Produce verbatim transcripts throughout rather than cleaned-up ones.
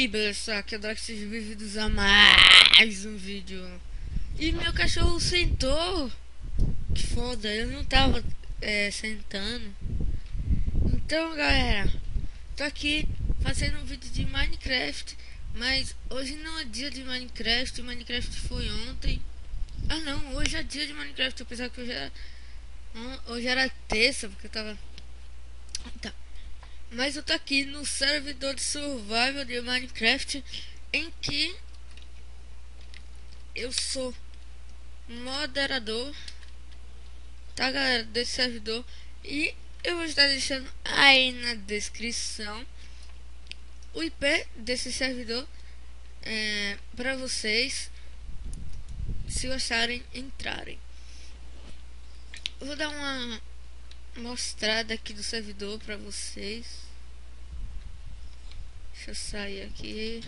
aí, beleza? Aqui é o Drax, sejam bem-vindos a mais um vídeo. E meu cachorro sentou. Que foda, eu não tava é, sentando. Então, galera, tô aqui fazendo um vídeo de Minecraft. Mas hoje não é dia de Minecraft. Minecraft foi ontem. Ah não, hoje é dia de Minecraft. Apesar que hoje era, hoje era terça, porque eu tava... Tá. Mas eu tô aqui no servidor de survival de Minecraft, em que eu sou moderador, tá, galera, desse servidor. E eu vou estar deixando aí na descrição o I P desse servidor é, para vocês, se gostarem, entrarem. Eu vou dar uma mostrada aqui do servidor para vocês. Deixa eu sair aqui.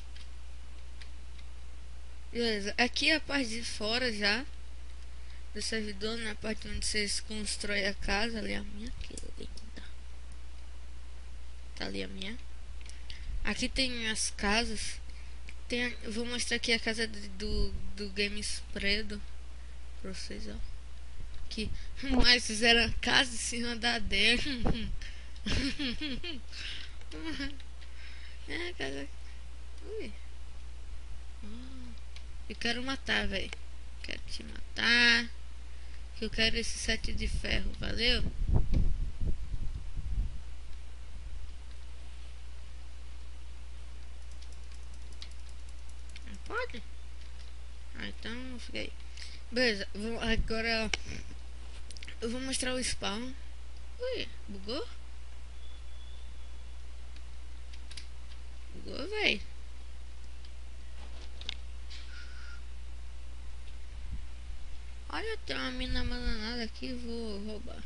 Beleza, aqui é a parte de fora já do servidor, na parte onde vocês constroem a casa. Ali a minha, que linda. Tá ali a minha. Aqui tem as casas. Tem, eu vou mostrar aqui a casa do, do Games Predo pra vocês, ó. Aqui, mas fizeram a casa em cima da dele. É, casa. Ui. Oh. Eu quero matar, velho. Quero te matar. Que eu quero esse sete de ferro, valeu? Não pode? Ah, então fica aí. Beleza, vou, agora eu vou mostrar o spawn. Ui, bugou? Bugou, velho. Olha, tem uma mina abandonada aqui, vou roubar.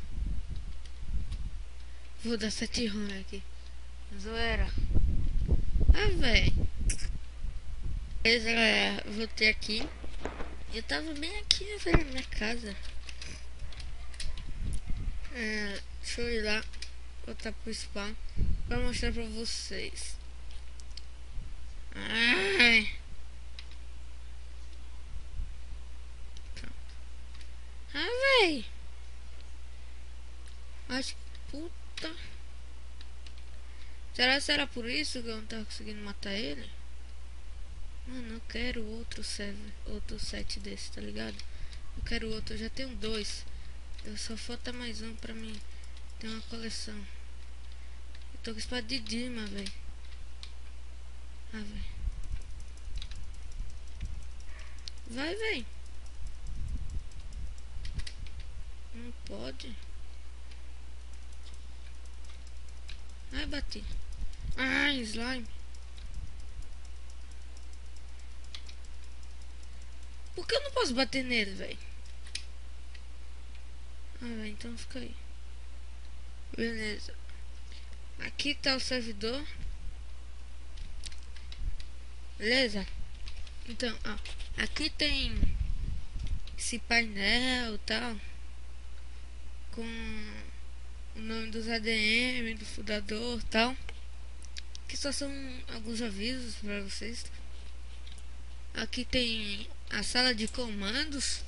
Vou dar sete ruim aqui. Zoeira. Ah, velho. Beleza, galera, voltei aqui. Eu tava bem aqui, velho, na minha casa. É, deixa eu ir lá, voltar pro spawn pra mostrar pra vocês. Ai. Pronto. Ah, véi. Acho que puta. Será que será por isso que eu não tava conseguindo matar ele? Mano, eu quero outro server, outro set desse, tá ligado? Eu quero outro, eu já tenho dois. Eu só falta mais um pra mim ter uma coleção. Eu tô com espada de Dima, velho. Ah, velho. Vai, velho. Não pode. Ai, bati. Ai, slime. Por que eu não posso bater nele, velho? Ah, velho, então fica aí. Beleza. Aqui tá o servidor. Beleza? Então, ó. Aqui tem esse painel e tal. Com o nome dos A D M, do fundador e tal. Que só são alguns avisos pra vocês. Aqui tem a sala de comandos.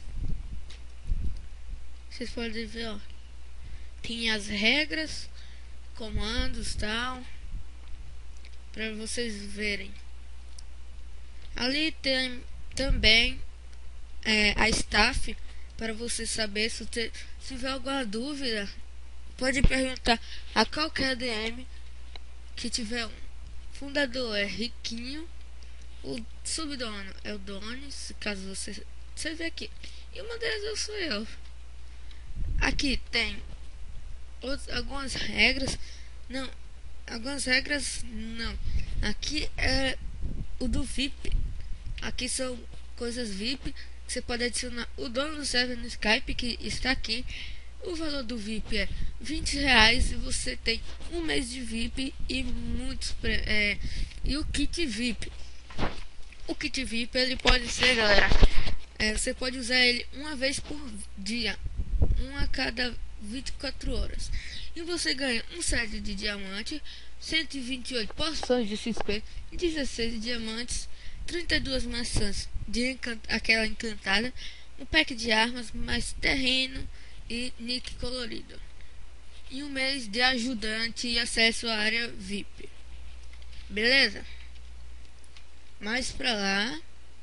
Vocês podem ver, ó. Tem as regras, comandos, tal, para vocês verem. Ali tem também é, a staff, para você saber se, te, se tiver alguma dúvida, pode perguntar a qualquer A D M que tiver um. Fundador é Riquinho, o subdono é o Donis, caso você você vê aqui. E uma delas eu sou eu. Aqui tem outros, algumas regras. Não, algumas regras não. Aqui é o do V I P. Aqui são coisas V I P. Você pode adicionar o dono do server no Skype, que está aqui. O valor do V I P é vinte reais e você tem um mês de V I P e muitos é, e o kit V I P. O kit V I P ele pode ser, galera, é, você pode usar ele uma vez por dia, uma a cada vinte e quatro horas. E você ganha um set de diamante, cento e vinte e oito porções de X P, dezesseis diamantes, trinta e duas maçãs de encant aquela encantada, um pack de armas, mais terreno e nick colorido. E um mês de ajudante e acesso à área V I P. Beleza? Mais pra lá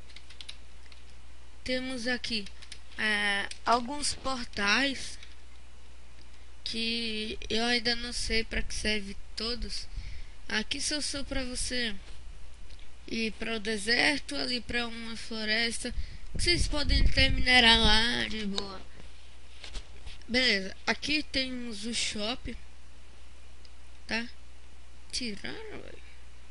temos aqui é, alguns portais que eu ainda não sei para que serve todos. Aqui só sou para você ir para o deserto, ali para uma floresta, que vocês podem ter minerar lá de boa. Beleza, aqui temos o shop, tá? Tiraram, véio.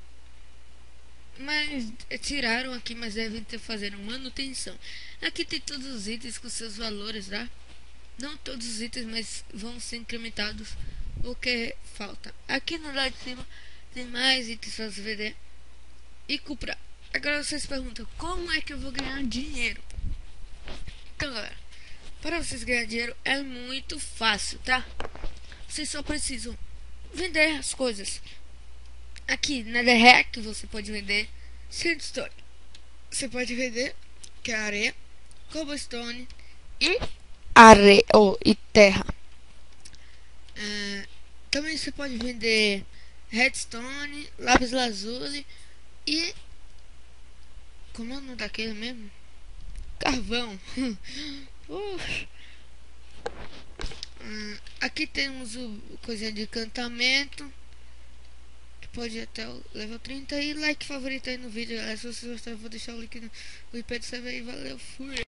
Mas tiraram aqui, mas devem ter fazendo manutenção. Aqui tem todos os itens com seus valores, tá? Não todos os itens, mas vão ser incrementados o que falta. Aqui no lado de cima tem mais itens para você vender e comprar. Agora vocês perguntam, como é que eu vou ganhar dinheiro? Então, galera, para vocês ganhar dinheiro é muito fácil, tá? Vocês só precisam vender as coisas. Aqui na The Hack você pode vender Sandstone. Você pode vender que é areia, cobblestone e areia oh, e terra. Uh, também você pode vender redstone, lápis lazuli e como é o nome daquele mesmo? Carvão. uh, aqui temos o coisinha de encantamento que pode ir até o level trinta e like favorito aí no vídeo, galera. Se vocês gostaram, eu vou deixar o link no o I P do server aí. Valeu, fui.